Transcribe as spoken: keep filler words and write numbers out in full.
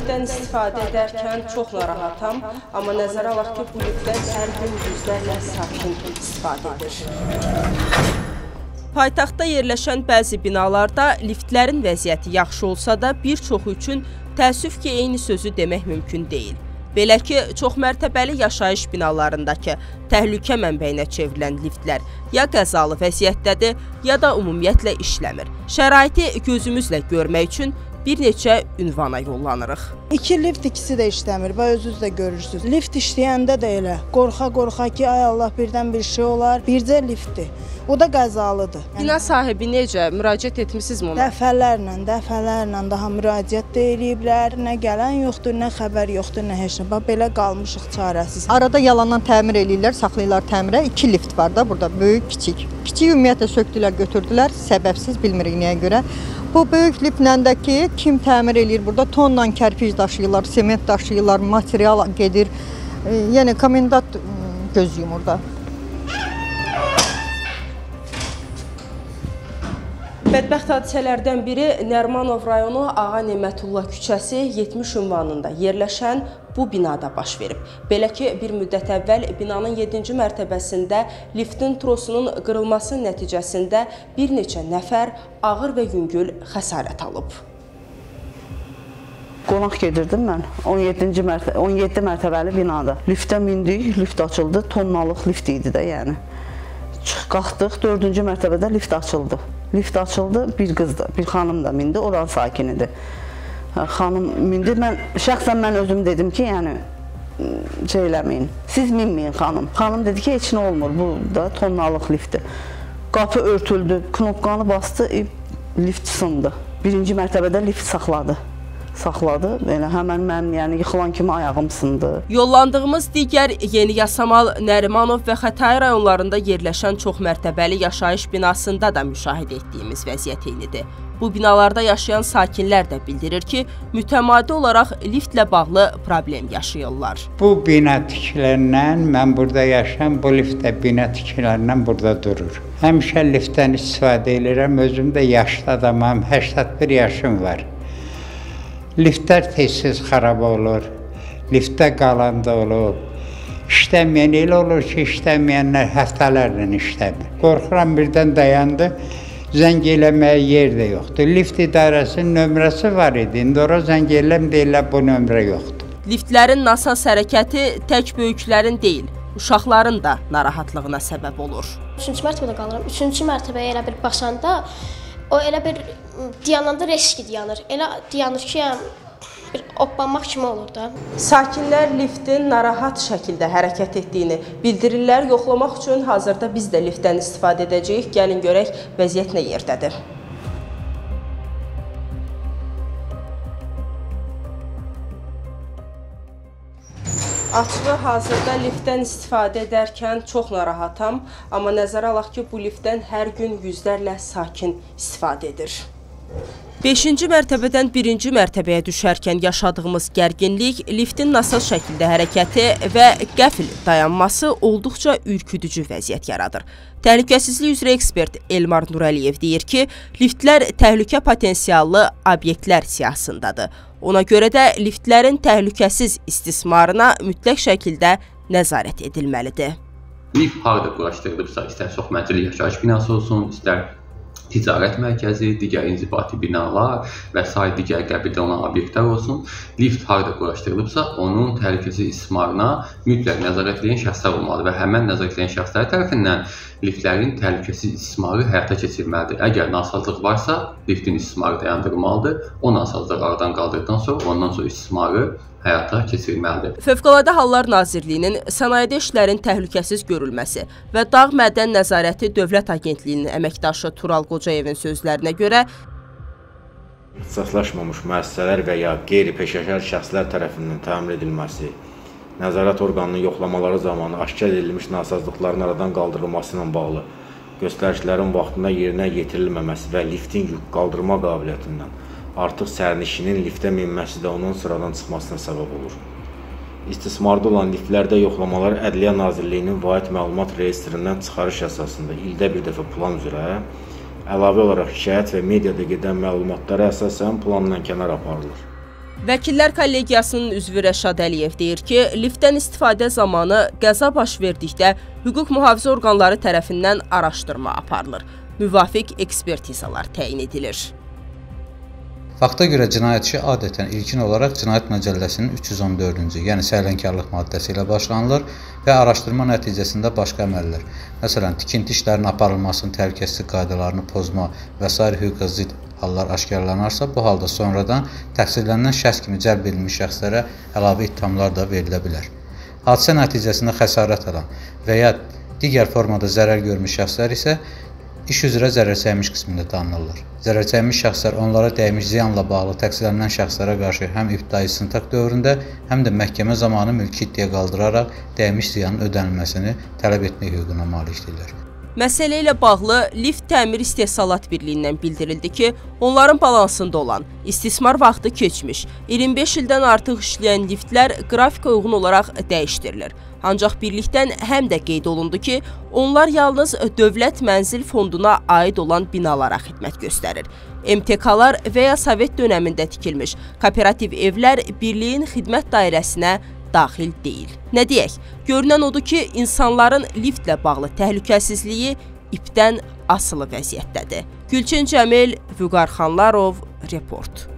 liftdən istifadə edərkən çox narahatam, amma nəzərə alaq ki, bu liftdən hər gün yüzlərlə sakin istifadə edir. Paytaxtda yerləşən bəzi binalarda liftlərin vəziyyəti yaxşı olsa da, bir çoxu üçün təəssüf ki, eyni sözü demək mümkün deyil. Belə ki, çoxmərtəbəli yaşayış binalarındakı təhlükə mənbəyinə çevrilən liftlər ya qəzalı vəziyyətdədir, ya da ümumiyyətlə işləmir. Şəraiti gözümüzlə görmək üçün bir neçə ünvana yollanırıq. İki lift ikisi də işləmir və özünüz də görürsünüz. Lift işləyəndə də elə qorxa-qorxa ki, ay Allah birdən bir şey olar. Bircə liftdir. O da qəzalıdır. Bina sahibi necə? Müraciət etmisinizmi ona? Dəfələrlə, dəfələrlə daha müraciət də eləyiblər. Nə gələn yoxdur, nə xəbər yoxdur, nə heç nə. Bax, belə qalmışıq çarəsiz. Arada yalandan təmir eləyirlər, saxlayırlar təmirə. İki lift var da burada, böyük, kiçik. Kiçik ümumiyyətlə söktülər, götürdülər, səbəbsiz bilmirik niyə görə. Bu böyük liftləndəki kim təmir eləyir burada? Tonla kərpic daşıyırlar, sement daşıyırlar, material gedir. E, yəni komendant göz yumur da. Bədbəxt hadisələrdən biri Nərimanov rayonu Ağa Nemətullah küçəsi yetmiş ünvanında yerləşən bu binada baş verib. Belə ki, bir müddət əvvəl binanın yeddinci mərtəbəsində liftin trosunun qırılması nəticəsində bir neçə nəfər ağır və yüngül xəsarət alıb. Qonaq gedirdim mən, on yeddi mərtəbəli binada. Liftə mindik, lift açıldı, tonnalıq lift idi də yəni. Çıx qalxdıq, dördüncü mərtəbədə lift açıldı. Lift açıldı, bir qız da, bir xanım da mindi, oranın sakinidir. Xanım mindi, mən, şəxsən mən özüm dedim ki, yəni, şey eləməyin, siz minməyin xanım. Xanım dedi ki, heç nə olmur, bu da tonnalıq liftdir. Qapı örtüldü, knopkanı bastı, lift sındı. Birinci mərtəbədə lift saxladı. saxladı. Belə həmən mənim yəni yıxılan kimi ayağım sındı. Yollandığımız digər Yeni Yasamal, Nərimanov və Xətai rayonlarında yerləşən çoxmərtəbəli yaşayış binasında da müşahidə etdiyimiz vəziyyət eynidir. Bu binalarda yaşayan sakinlər də bildirir ki, mütəmadi olaraq liftlə bağlı problem yaşayırlar. Bu bina tikilerindən, mən burada yaşayan bu liftdə bina tikilerindən burada durur. Həmişə liftdən istifadə edirəm, özüm də yaşlı adamam, səksən bir yaşım var. Liftlər tez-tez xarab olur, liftdə qalan da olur. İşləməyən elə olur ki, işləməyənlər həftələrlə işləmir. Qorxuram birdən dayandı, zəng eləməyə yer də yoxdur. Lift idarəsinin nömrəsi var idi, indi ora zəng eləm deyirlər, bu nömrə yoxdur. Liftlərin nasaz hərəkəti tək böyüklərin deyil, uşaqların da narahatlığına səbəb olur. Üçüncü mərtəbədə qalıram. Üçüncü mərtəbəyə elə bir baxanda, o elə bir dayananda reski dayanır. Elə dayanır ki, bir oplanmaq kimi olur da. Sakinlər liftin narahat şəkildə hərəkət etdiyini bildirirlər. Yoxlamaq üçün hazırda biz də liftdən istifadə edəcəyik. Gəlin görək vəziyyət nə yerdədir. Açığı hazırda liftdən istifadə edərkən çox narahatam, amma nəzərə alaq ki, bu liftdən hər gün yüzlərlə sakin istifadə edir. beşinci mərtəbədən birinci mərtəbəyə düşərkən yaşadığımız gərginlik, liftin nasaz şəkildə hərəkəti və qəfil dayanması olduqca ürküdücü vəziyyət yaradır. Təhlükəsizlik üzrə ekspert Elmar Nurəliyev deyir ki, liftlər təhlükə potensiallı obyektlər siyahısındadır. Ona görə də liftlərin təhlükəsiz istismarına mütləq şəkildə nəzarət edilməlidir. Lift harada quraşdırılıbsa, istər çoxmərtəbəli yaşayış binası olsun, istər ticarət mərkəzi, digər inzibati binalar və sair digər qəbildə olan obyektlər olsun, lift harada quraşdırılıbsa, onun təhlükəsiz istismarına mütləq nəzarət edən şəxslər olmalıdır və həmən nəzarət edən şəxslər tərəfindən liftlərin təhlükəsiz istismarı həyata keçirilməlidir. Əgər nasazlıq varsa, liftin istismarı dayandırılmalıdır. O nasazlığı aradan qaldırdıqdan sonra ondan sonra istismarı həyata keçirilməlidir. Fövqəladə Hallar Nazirliyinin sənayedə işlərin təhlükəsiz görülməsi və Dağ Mədən Nəzarəti Dövlət Agentliyinin əməkdaşı Tural Qocayevin sözlərinə görə ixtisaslaşmamış müəssisələr və ya qeyri-peşəkar şəxslər tərəfindən təmin edilməsi, nəzarət orqanının yoxlamaları zamanı aşkar edilmiş nasazlıqların aradan qaldırılması ilə bağlı göstərişlərin vaxtında yerinə yetirilməməsi və liftin yük qaldırma qabiliyyətindən artıq sərnişinin liftə minməsi də onun sıradan çıxmasına səbəb olur. İstismarda olan liftlərdə yoxlamalar Ədliyyə Nazirliyinin vahid məlumat reyestrindən çıxarış əsasında ildə bir dəfə plan üzrə, əlavə olaraq şikayət və mediada gedən məlumatlara əsasən planla kənar aparılır. Vəkillər kollegiyasının üzvü Rəşad Əliyev deyir ki, liftdən istifadə zamanı qəza baş verdikdə hüquq mühafizə orqanları tərəfindən araşdırma aparılır. Müvafiq ekspertizalar təyin edilir. Fakta görə cinayət işi adətən ilkin olaraq Cinayət Məcəlləsinin üç yüz on dördüncü, yəni səhlənkarlıq maddəsi ilə başlanılır və araşdırma nəticəsində başqa əməllər, məsələn, tikinti işlərinin aparılmasının təhlükəsizlik qaydalarını pozma və sair hüquqa zidd hallar aşkarlanarsa, bu halda sonradan təqsirlənən şəxs kimi cəlb edilmiş şəxslərə əlavə ittihamlar da verilə bilər. Hadisə nəticəsində xəsarət alan və ya digər formada zərər görmüş şəxslər isə iş üzrə zərərçəkmiş qismində tanınırlar. Zərərçəkmiş şəxslər onlara dəymiş ziyanla bağlı təqsirlənən şəxslərə qarşı həm ibtidai istintaq dövründə, həm də məhkəmə zamanı mülki iddia qaldıraraq dəymiş ziyanın ödənilməsini tələb etmək hüququna malikdirlər. Məsələ ilə bağlı Lift Təmir İstehsalat Birliyindən bildirildi ki, onların balansında olan istismar vaxtı keçmiş, iyirmi beş ildən artıq işləyən liftlər qrafika uyğun olaraq dəyişdirilir. Ancaq birlikdən həm də qeyd olundu ki, onlar yalnız Dövlət Mənzil Fonduna aid olan binalara xidmət göstərir. M T K-lar və ya Sovet dönəmində tikilmiş kooperativ evlər birliyin xidmət dairəsinə daxil deyil. Nə deyək? Görünən odur ki, insanların liftlə bağlı təhlükəsizliyi ipdən asılı vəziyyətdədir. Gülçin Cəmil, Vüqar Xanlarov, Report.